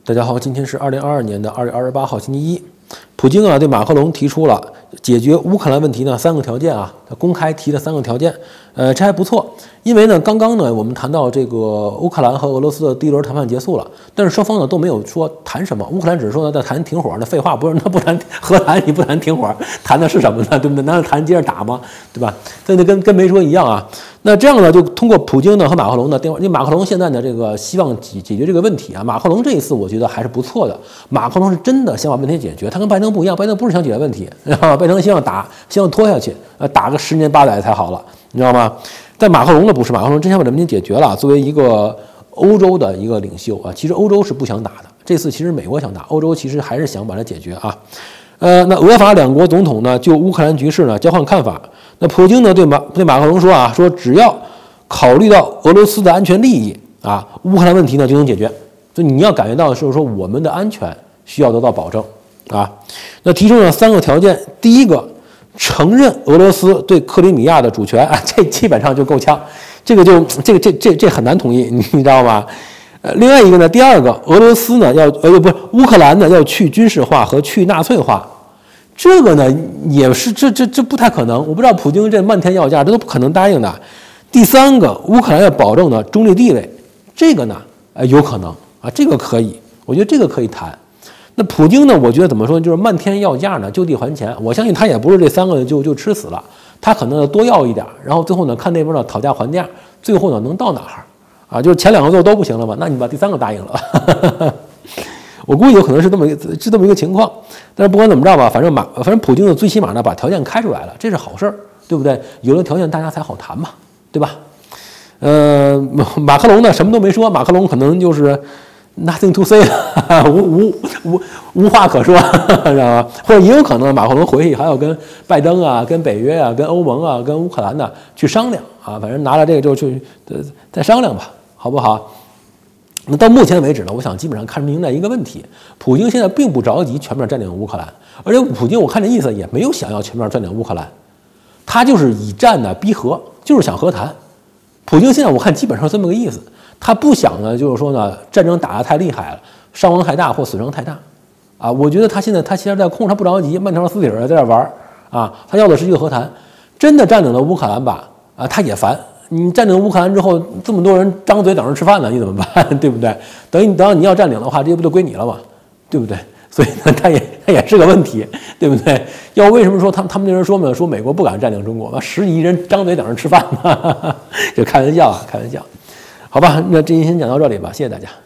大家好，今天是2022年的2月28号，星期一。普京啊对马克龙提出了解决乌克兰问题呢3个条件啊，他公开提了3个条件，这还不错。因为呢，刚刚呢我们谈到这个乌克兰和俄罗斯的第一轮谈判结束了，但是双方呢都没有说谈什么。乌克兰只是说呢在谈停火，那废话，不是他不谈和谈，你不谈停火，谈的是什么呢？对不对？难道谈接着打吗？对吧？这跟没说一样啊。那这样呢，就通过普京呢和马克龙的电话，因为马克龙现在呢这个希望解决这个问题啊，马克龙这一次我觉得还是不错的。马克龙是真的想把问题解决，他跟拜登不一样，拜登不是想解决问题，拜登希望打，希望拖下去，打个10年8载才好了，你知道吗？但马克龙呢不是，马克龙真想把这问题解决了。作为一个欧洲的一个领袖啊，其实欧洲是不想打的，这次其实美国想打，欧洲其实还是想把它解决啊。那俄法两国总统呢就乌克兰局势呢交换看法。那普京呢对马克龙说啊，说只要考虑到俄罗斯的安全利益啊，乌克兰问题呢就能解决。就你要感觉到就是说我们的安全需要得到保证啊。那提出了3个条件，第一个，承认俄罗斯对克里米亚的主权啊，这基本上就够呛，这很难同意，你知道吗？另外一个呢，第二个，俄罗斯呢乌克兰呢要去军事化和去纳粹化，这个呢也是这不太可能，我不知道普京这漫天要价，这都不可能答应的。第三个，乌克兰要保证呢中立地位，这个呢有可能啊，这个可以，我觉得这个可以谈。那普京呢，我觉得怎么说，就是漫天要价呢，就地还钱。我相信他也不是这3个就吃死了，他可能多要一点，然后最后呢看那边呢讨价还价，最后呢能到哪儿啊？就是前2个做都不行了嘛，那你把第3个答应了。我估计有可能是这么一个情况。但是不管怎么着吧，反正普京呢最起码呢把条件开出来了，这是好事儿，对不对？有了条件大家才好谈嘛，对吧？马克龙呢什么都没说，马克龙可能就是nothing to say 无话可说，知道吗？或者也有可能马克龙回去还要跟拜登啊、跟北约啊、跟欧盟啊、跟乌克兰呢去商量啊，反正拿了这个就去再商量吧，好不好？那到目前为止呢，我想基本上看明白一个问题：普京现在并不着急全面占领乌克兰，而且普京我看这意思也没有想要全面占领乌克兰，他就是以战呢逼和，就是想和谈。普京现在我看基本上这么个意思。他不想呢，就是说呢，战争打得太厉害了，伤亡太大或死伤太大，啊，我觉得他现在在控制，他不着急，慢条斯理的在这玩啊，他要的是一个和谈。真的占领了乌克兰吧，啊，他也烦。你占领乌克兰之后，这么多人张嘴等着吃饭呢，你怎么办？对不对？等到你要占领的话，这些不就归你了吗？对不对？所以呢，他也是个问题，对不对？要为什么说他们那人说嘛，说美国不敢占领中国，10亿人张嘴等着吃饭呢？就开玩笑啊，开玩笑。好吧，那这期先讲到这里吧，谢谢大家。